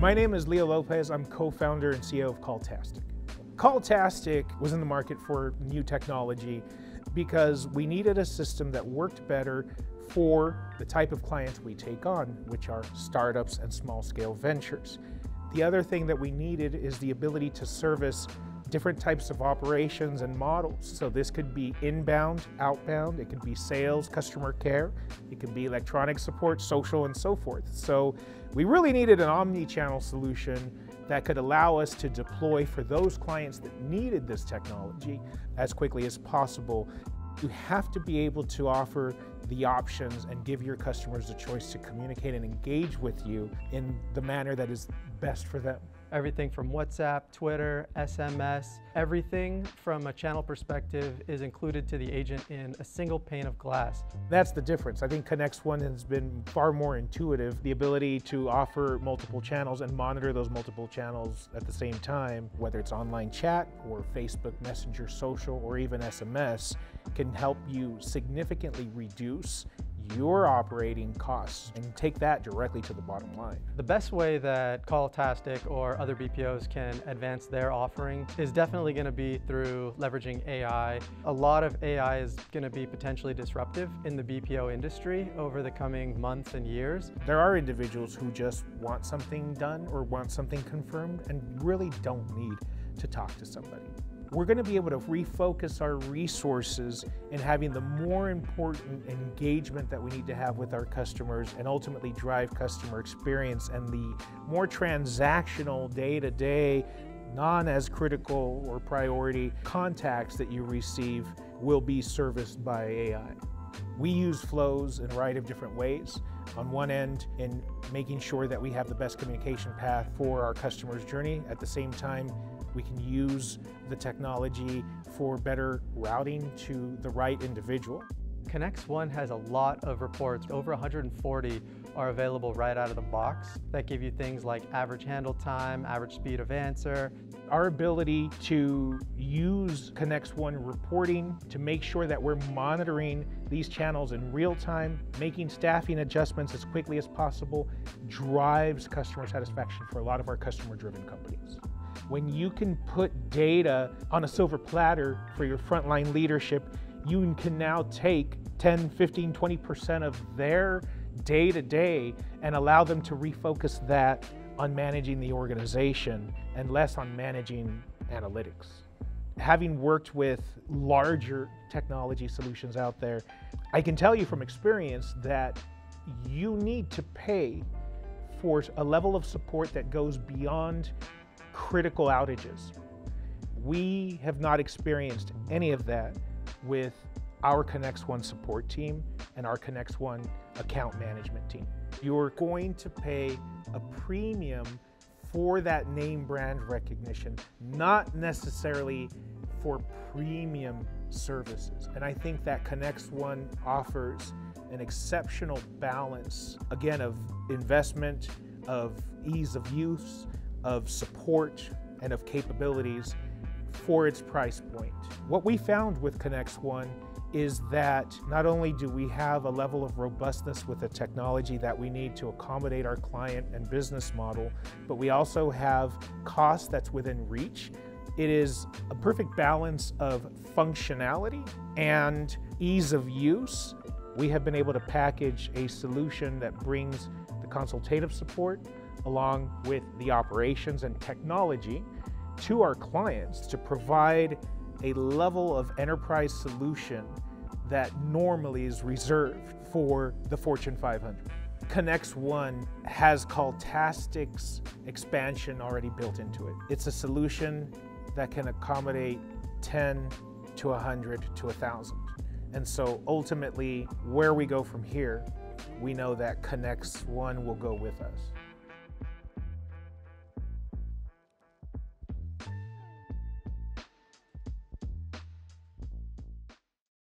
My name is Leo Lopez. I'm co-founder and CEO of Calltastic. Calltastic was in the market for new technology because we needed a system that worked better for the type of clients we take on, which are startups and small-scale ventures. The other thing that we needed is the ability to service different types of operations and models. So this could be inbound, outbound, it could be sales, customer care, it could be electronic support, social, and so forth. So we really needed an omni-channel solution that could allow us to deploy for those clients that needed this technology as quickly as possible. You have to be able to offer the options and give your customers the choice to communicate and engage with you in the manner that is best for them. Everything from WhatsApp, Twitter, SMS, everything from a channel perspective is included to the agent in a single pane of glass. That's the difference. I think ConnexOne has been far more intuitive. The ability to offer multiple channels and monitor those multiple channels at the same time, whether it's online chat or Facebook Messenger, social, or even SMS, can help you significantly reduce your operating costs and take that directly to the bottom line. The best way that Calltastic or other BPOs can advance their offering is definitely going to be through leveraging AI. A lot of AI is going to be potentially disruptive in the BPO industry over the coming months and years. There are individuals who just want something done or want something confirmed and really don't need to talk to somebody. We're going to be able to refocus our resources in having the more important engagement that we need to have with our customers and ultimately drive customer experience, and the more transactional day-to-day, non-as critical or priority contacts that you receive will be serviced by AI. We use flows in a variety of different ways. On one end, in making sure that we have the best communication path for our customer's journey. At the same time, we can use the technology for better routing to the right individual. ConnexOne has a lot of reports. Over 140 are available right out of the box that give you things like average handle time, average speed of answer. Our ability to use ConnexOne reporting to make sure that we're monitoring these channels in real time, making staffing adjustments as quickly as possible, drives customer satisfaction for a lot of our customer-driven companies. When you can put data on a silver platter for your frontline leadership, you can now take 10, 15, 20% of their day-to-day and allow them to refocus that on managing the organization and less on managing analytics. Having worked with larger technology solutions out there, I can tell you from experience that you need to pay for a level of support that goes beyond critical outages. We have not experienced any of that with our ConnexOne support team and our ConnexOne account management team. You're going to pay a premium for that name brand recognition, not necessarily for premium services. And I think that ConnexOne offers an exceptional balance, again, of investment, of ease of use, of support, and of capabilities for its price point. What we found with ConnexOne is that not only do we have a level of robustness with the technology that we need to accommodate our client and business model, but we also have cost that's within reach. It is a perfect balance of functionality and ease of use. We have been able to package a solution that brings the consultative support along with the operations and technology to our clients to provide a level of enterprise solution that normally is reserved for the Fortune 500. ConnexOne has Calltastic's expansion already built into it. It's a solution that can accommodate 10 to 100 to 1,000. And so ultimately, where we go from here, we know that ConnexOne will go with us.